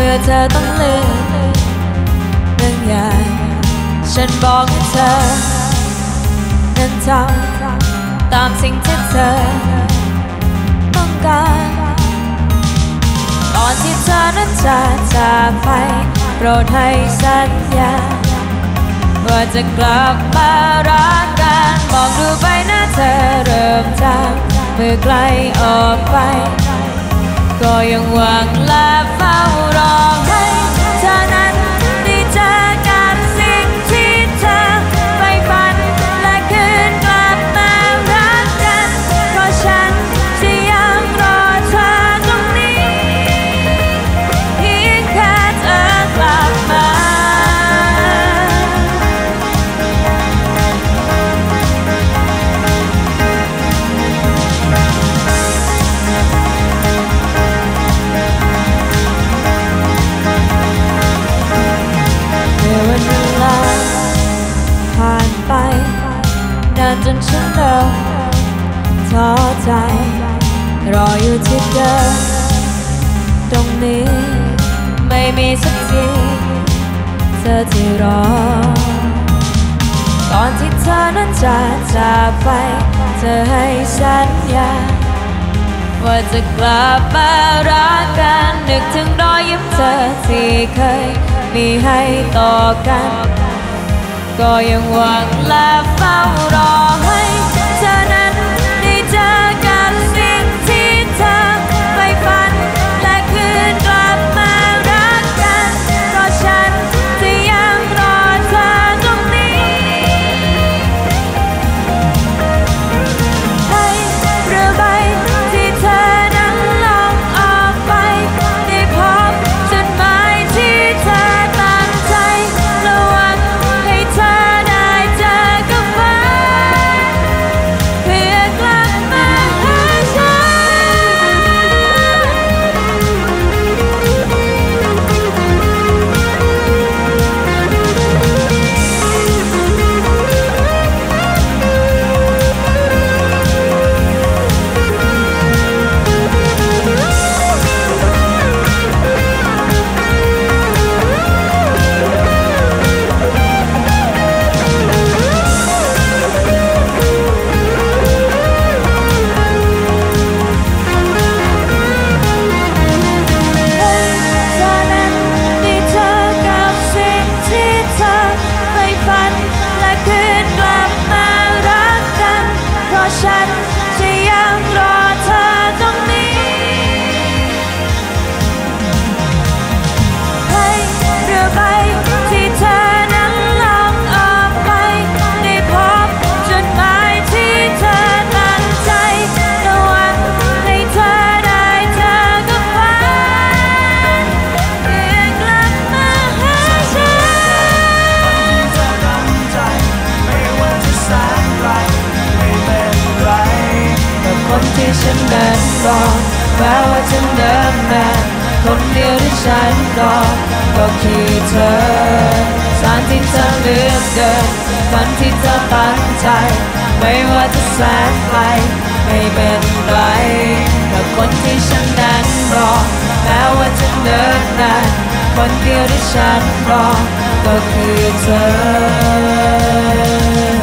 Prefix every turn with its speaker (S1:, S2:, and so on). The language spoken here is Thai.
S1: มื่อเธอต้องเลือกเรื่องใหญ่ฉันบอกให้เธอนั้นทำตามสิ่งที่เธอต้องการก่อนที่เธอนั้นจะจากไปโปรดให้สัญญาว่าจะกลับมารักกันมองดูใบหน้าเธอเริ่มจางเมื่อไกลออกไปก็ยังหวังและเฝ้ารอให้เธอนั้นได้เจอกับสิ่งที่เธอใฝ่ฝันและคืนกลับมารักกันเพราะฉันจะยังรอเธอตรงนี้เพียงแค่เธอกลับมาผ่านไปนานจนฉันเริ่มท้อใจรออยู่ที่เดิมตรงนี้ไม่มีสักทีเธอที่รอก่อนที่เธอนั้นจะจากไปเธอให้สัญญาว่าจะกลับมารักกันนึกถึงรอยยิ้มเธอที่เคยมีให้ต่อกันก็ยังหวังและเฝ้ารอให้เธอนั้นได้เจอกับสิ่งที่เธอใฝ่ฝันและคืนกลับมารักกันเพราะฉันจะยังรอเธอตรงนี้ให้เรือใบที่เธอนั้นล่องออกไปได้พบจุดหมายที่เธอตั้งใจระวังให้เธอได้เจอกับฟ้าเพื่อกลับมาหาฉันฉันจะยังรอเธอตรงนี้ให้เรือใบที่เธอนั้นล่องออกไปได้พบจุดหมายที่เธอตั้งใจระวังให้เธอได้เจอกับฟ้าเพื่อกลับมาหาฉัน
S2: เธอตั้งใจไม่ว่าจะแสนไกลแต่คนที่ฉันเดินรอแม้ว่าจะเดินนานคนเดียวที่ฉันรอก็คือเธอสารที่เธอเลือกเดินฝันที่เธอตั้งใจไม่ว่าจะแสนไกลไม่เป็นไรแต่คนที่ฉันนั้นรอแม้ว่าจะเดินนานคนเดียวที่ฉันรอก็คือเธอ